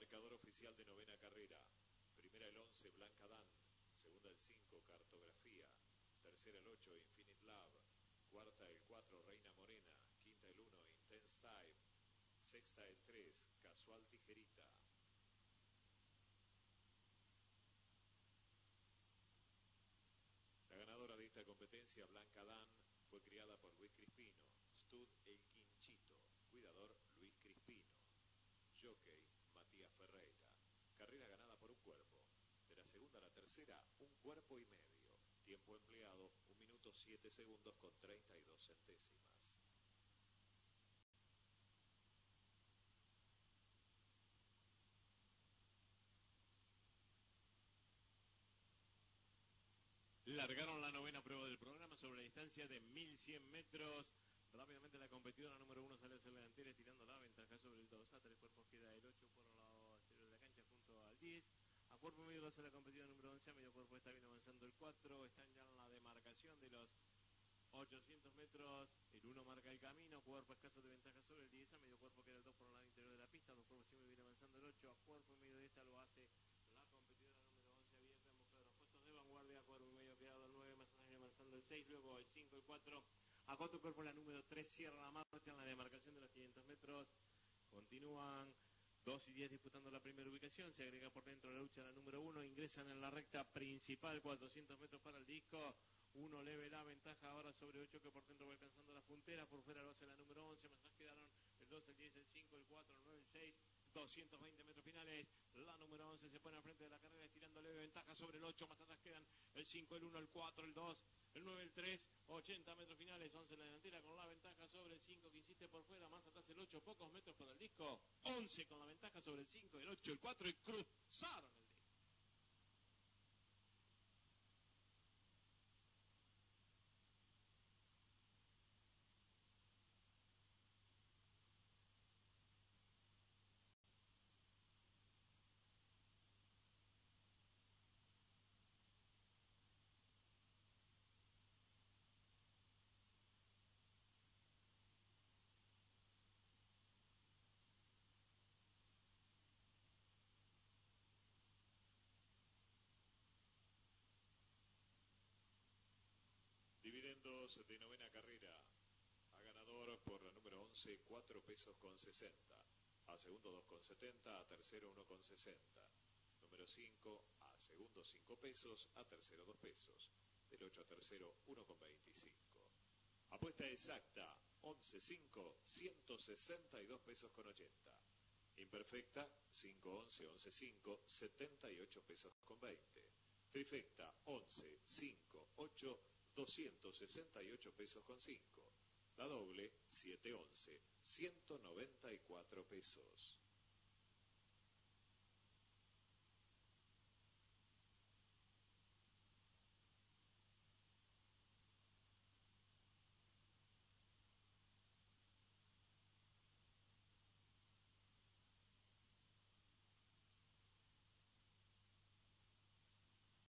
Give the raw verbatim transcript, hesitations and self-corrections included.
Marcador oficial de novena carrera. Primera el once, Blanca Dan. Segunda el cinco, Cartografía. Tercera el ocho, Infinite Love. Cuarta el cuatro, Reina Morena. Quinta el uno, Intense Type. Sexta el tres, Casual Tijerita. La ganadora de esta competencia, Blanca Dan, fue criada por Luis Crispino. Stud El Quinchito. Cuidador Luis Crispino. Jockey Matías Ferreira. Carrera ganada por un cuerpo. De la segunda a la tercera, un cuerpo y medio. Tiempo empleado, un minuto siete segundos con treinta y dos centésimas. Largaron la novena prueba del programa sobre la distancia de mil cien metros. Rápidamente la competidora número uno sale hacia la delantera tirando la ventaja sobre el dos. A tres cuerpos queda el ocho por el lado exterior de la cancha junto al diez. A cuerpo medio lo hace la competidora número once. A medio cuerpo está bien avanzando el cuatro. Están ya en la demarcación de los ochocientos metros. El uno marca el camino. Cuerpo escaso de ventaja sobre el diez. A medio cuerpo queda el dos por el lado interior de la pista. Dos cuerpos siempre viene avanzando el ocho. A cuerpo medio de esta lo hace la competidora número once abierta en busca de los puestos de vanguardia. Cuerpo medio quedado el nueve, más adelante avanzando el seis, luego el cinco, el cuatro. A cuatro cuerpos la número tres cierra la marcha en la demarcación de los quinientos metros. Continúan dos y diez disputando la primera ubicación. Se agrega por dentro la lucha la número uno. Ingresan en la recta principal, cuatrocientos metros para el disco. Uno leve la ventaja ahora sobre ocho, que por dentro va alcanzando la puntera. Por fuera lo hace la número once. Más atrás quedaron el dos, el diez, el cinco, el cuatro, el nueve, el seis. doscientos veinte metros finales. La número once se pone al frente de la carrera estirando leve ventaja sobre el ocho. Más atrás quedan el cinco, el uno, el cuatro, el dos, el nueve, el tres. ochenta metros finales. once en la delantera con la ventaja sobre el cinco, que insiste por fuera. Más atrás el ocho, pocos metros para el disco. once con la ventaja sobre el cinco, el ocho, el cuatro, y cruzaron el disco. Dividendos de novena carrera. A ganador por la número once, cuatro pesos con sesenta. A segundo, dos con setenta. A tercero, uno con sesenta. Número cinco, a segundo, cinco pesos. A tercero, dos pesos. Del ocho a tercero, uno con veinticinco. Apuesta exacta, once cinco, ciento sesenta y dos pesos con ochenta. Imperfecta, cinco once, once cinco, setenta y ocho pesos con veinte. Trifecta, once cinco ocho, doscientos sesenta y ocho pesos con cinco. La doble, siete once, ciento noventa y cuatro pesos.